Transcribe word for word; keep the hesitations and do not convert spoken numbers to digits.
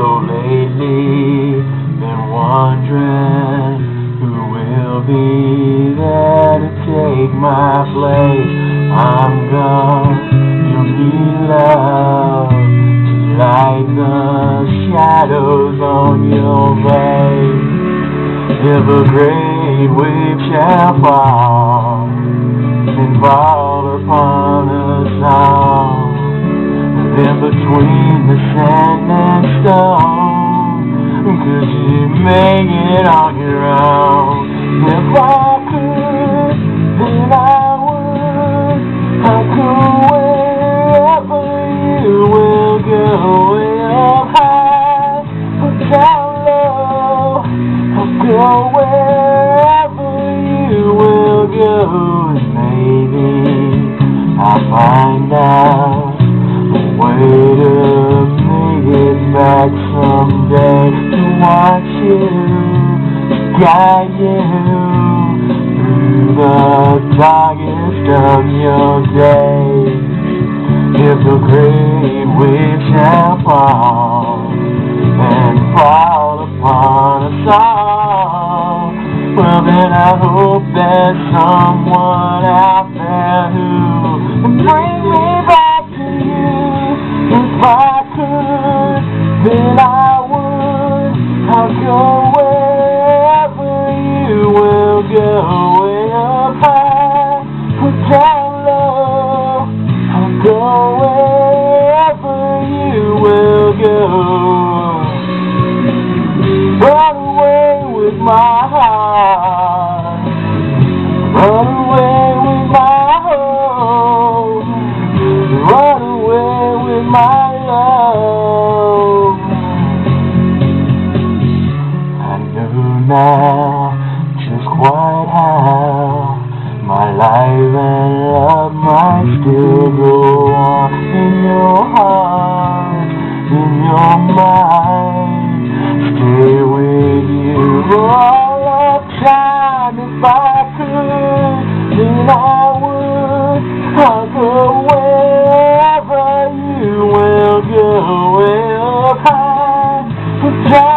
So lately, been wondering who will be there to take my place. I'm gone, you'll need love to light the shadows on your way. If a great wave shall fall and fall upon us all, then between the sand and stone, could you make it on your own? If I could, then I would. I'll go wherever you will go, way up high or down low. I'll go wherever you will go, and maybe I'll find out way to make it back someday, to watch you, to guide you through the darkest of your days. If the great wave shall fall and fall upon us all, well then I hope there's someone out there who can bring me back to you. If I could, then I would. I'll go wherever you will go, way up high or down low. I'll go wherever you will go. Run away with my heart, run away with my hope, run away with my love. I know now just quite how my life and love might still go on in your heart, in your mind. Stay with you all the time. If I could, then I would. I'll go wherever you will go, way up high or down